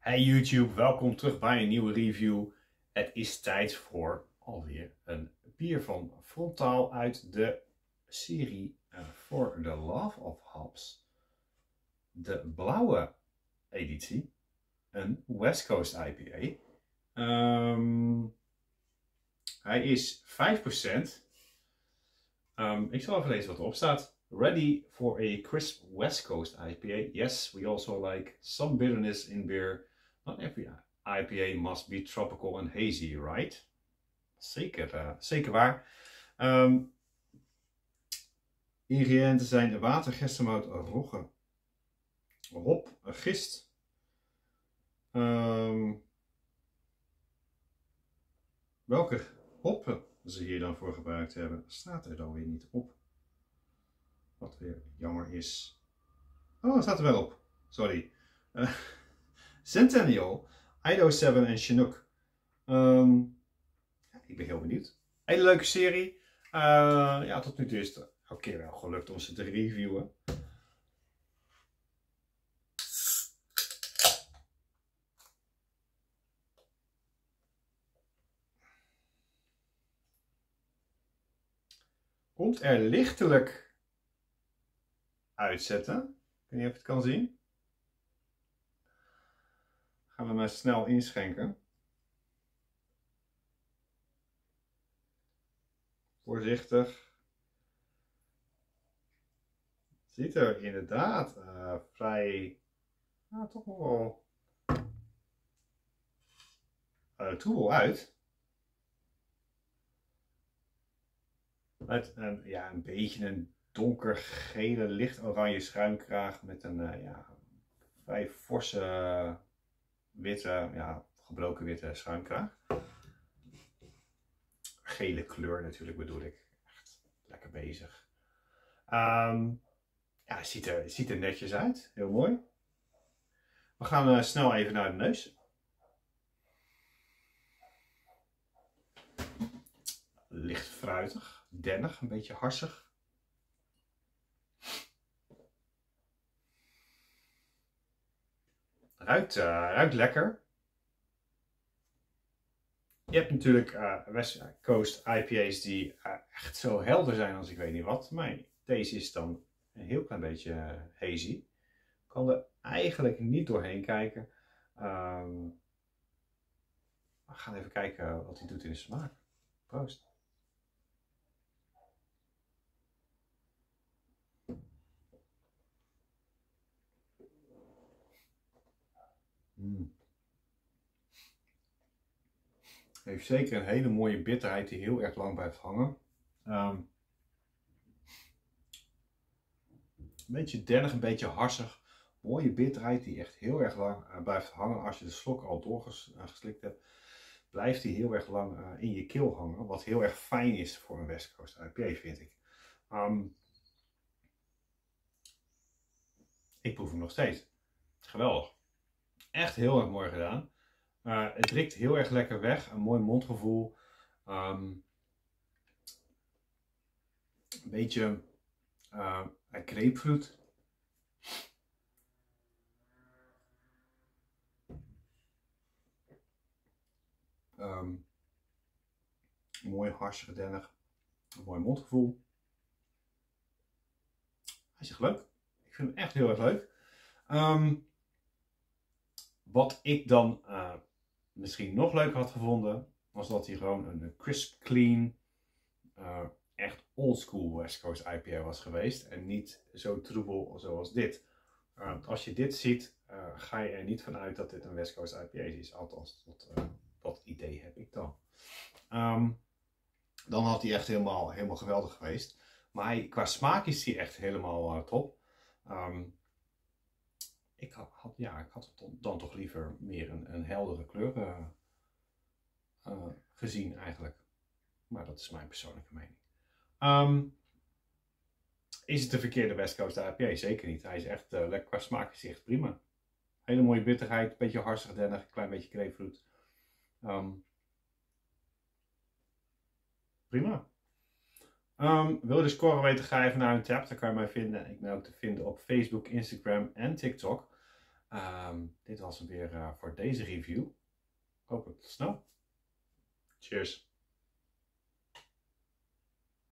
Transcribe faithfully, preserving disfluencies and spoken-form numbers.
Hey YouTube, welkom terug bij een nieuwe review. Het is tijd voor alweer een bier van Frontaal uit de serie uh, For the Love of Hops. De blauwe editie, een West Coast I P A. Um, hij is vijf procent. Um, ik zal even lezen wat erop staat. Ready for a crisp West Coast I P A. Yes, we also like some bitterness in beer. Not every I P A must be tropical and hazy, right? Zeker, uh, zeker waar. Um, ingrediënten zijn water, gerstemout, rogge, hop, gist. Um, welke hoppen ze hier dan voor gebruikt hebben, staat er dan weer niet op. Wat weer jammer is. Oh, het staat er wel op. Sorry. Uh, Centennial, Idaho zeven en Chinook. Um, ja, ik ben heel benieuwd. Hele leuke serie. Uh, ja, tot nu toe is het elke keer wel gelukt om ze te reviewen. Komt er lichtelijk uitzetten. Ik weet niet of je het kan zien. Gaan we maar snel inschenken. Voorzichtig. Het ziet er inderdaad uh, vrij, nou, toch nog wel uh, troebel uit. Met een, ja, een beetje een donkergele, licht oranje schuimkraag met een uh, ja, vrij forse uh, witte, ja, gebroken witte schuimkraag. Gele kleur natuurlijk bedoel ik. Echt lekker bezig. Um, ja, het ziet er, het ziet er netjes uit. Heel mooi. We gaan uh, snel even naar de neus. Licht fruitig, dennig, een beetje harsig. Ruikt, uh, ruikt lekker. Je hebt natuurlijk uh, West Coast I P A's die uh, echt zo helder zijn als ik weet niet wat. Maar deze is dan een heel klein beetje uh, hazy. Ik kan er eigenlijk niet doorheen kijken. Um, we gaan even kijken wat hij doet in de smaak. Proost. Mm. Heeft zeker een hele mooie bitterheid die heel erg lang blijft hangen. Um, een beetje dennig, een beetje harsig. Mooie bitterheid die echt heel erg lang uh, blijft hangen. Als je de slok al doorgeslikt hebt, blijft die heel erg lang uh, in je keel hangen. Wat heel erg fijn is voor een West Coast I P A, vind ik. Um, ik proef hem nog steeds. Geweldig. Echt heel erg mooi gedaan. Uh, het riekt heel erg lekker weg. Een mooi mondgevoel. Um, een beetje uh, grapefruit. Um, mooi harsig, dennig. Een mooi mondgevoel. Hij is echt leuk. Ik vind hem echt heel erg leuk. Um, wat ik dan uh, misschien nog leuker had gevonden, was dat hij gewoon een crisp, clean, uh, echt oldschool West Coast I P A was geweest. En niet zo troebel zoals dit. Uh, als je dit ziet, uh, ga je er niet van uit dat dit een West Coast I P A is. Althans, dat, uh, dat idee heb ik dan. Um, dan had hij echt helemaal, helemaal geweldig geweest. Maar hij, qua smaak is hij echt helemaal uh, top. Um, ik, had, ja, ik had dan, dan toch liever meer een, een heldere kleur uh, uh, gezien eigenlijk. Maar dat is mijn persoonlijke mening. Um, is het de verkeerde West Coast I P A? Zeker niet. Hij is echt uh, lekker, qua smaak is hij echt prima. Hele mooie bitterheid, een beetje harsig dennig, een klein beetje grapefruit. Um, prima. Um, wil je de score weten, ga even naar hun tab. Daar kan je mij vinden. Ik ben ook te vinden op Facebook, Instagram en TikTok. Um, dit was hem weer uh, voor deze review. Hopelijk tot snel. Cheers.